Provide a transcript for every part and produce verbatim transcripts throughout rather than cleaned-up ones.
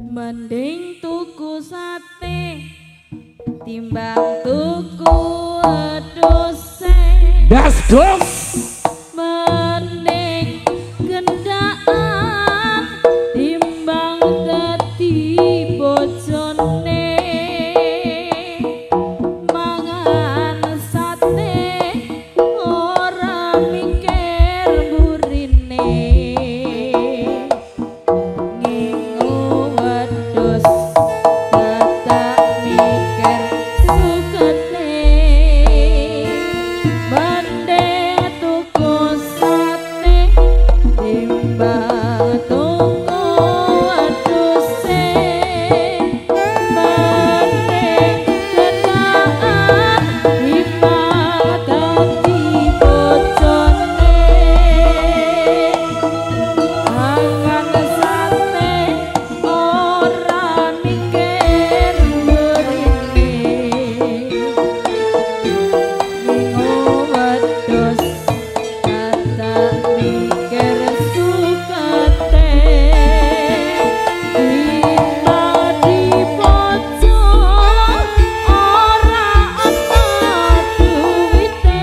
Mending tuku sate timbang tuku wedhus. Das dos. Mending gendaan timbang dadi bojone. Mangan sate ora mikir burine. Ngingu wedhus dadak mikir sukete. Mending tuku sate timbang tuku wedhuse. Mending gendaan timbang dadi bojone. Mangan sate ora mikir burine. Ngingu wedhus dadak mikir sukete. Timbang dibojo ora ana duwite.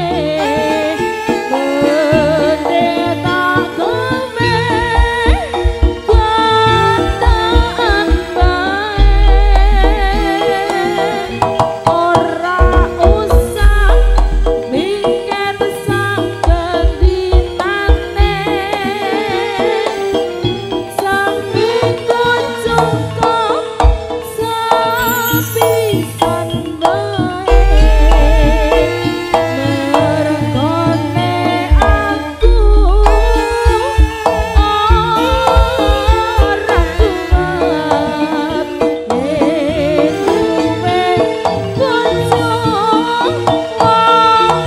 Gede tak gome gondaan bae. Ora usah mikir saben dinane. Seminggu cukup sepisan bae. Mergone aku ora kuat yen duwe bojo wong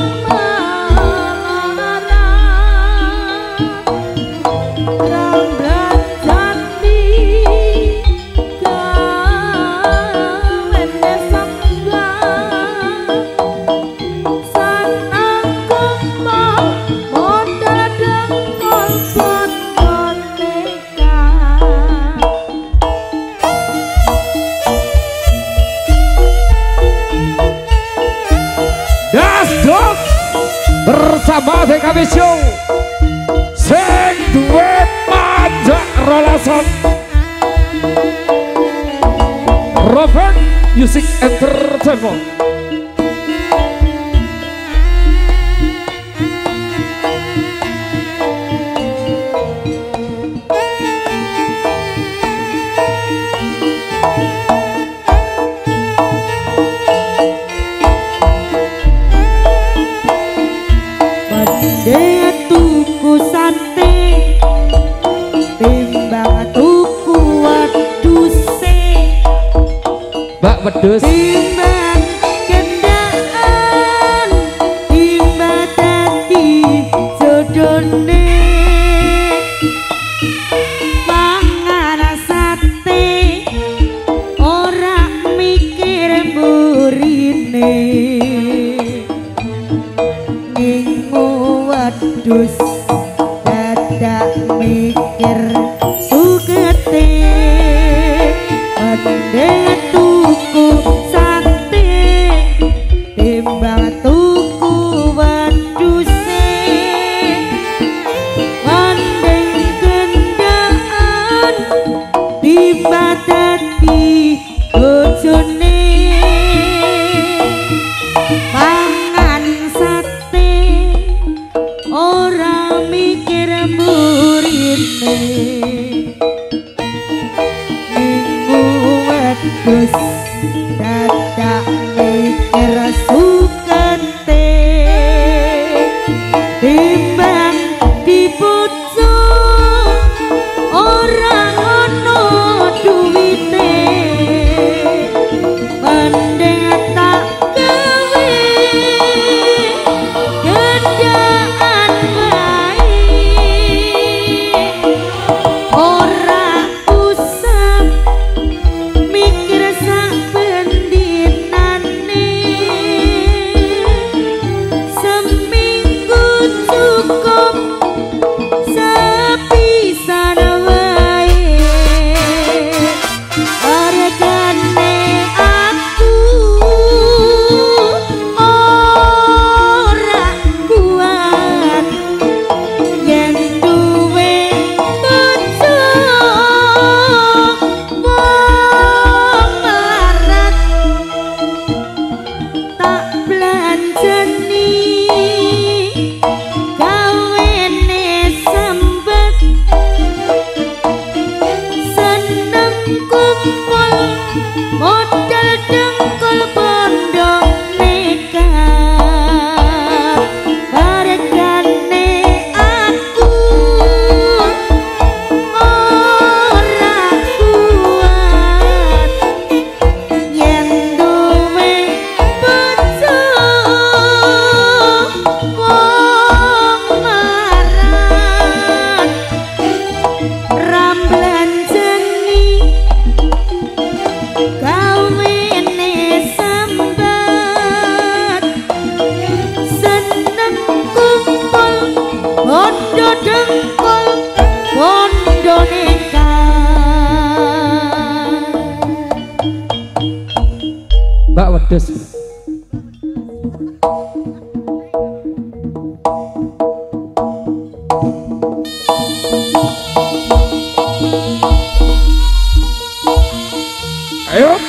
melarat. Ramblan jati gawene sambang. Sanangku mau modal dengkol boneka. Das dos. Bersama D K B Show. Sing duwe pajak rolasan. Robert Music Entertainment. Mending tuku sate timbang tuku wedhuse. Mbak wedhus. Timbang gendaan timbang dadi jodone. Mangan sate ora mikir burine. Ngingu wedhus dadak mikir sukete. Mending tuku sate timbang tuku wedhuse. Mending gendaan timbang dadi bojone. Mangan sate ora mikir burine. Minggu wedhus dadak mikir sukete. Timbang dibojo ora ono duwite. Mending tak gawe gendaan bae. Ora usah mikir sa kumpul modal dengkul bondo nekat barekane aku ora kuat yen duwe bojo wong marat ramblan jengi kawene sambat seneng kumpul bondo dengkul bondo nekat. Mbak Wedhus. Ayo.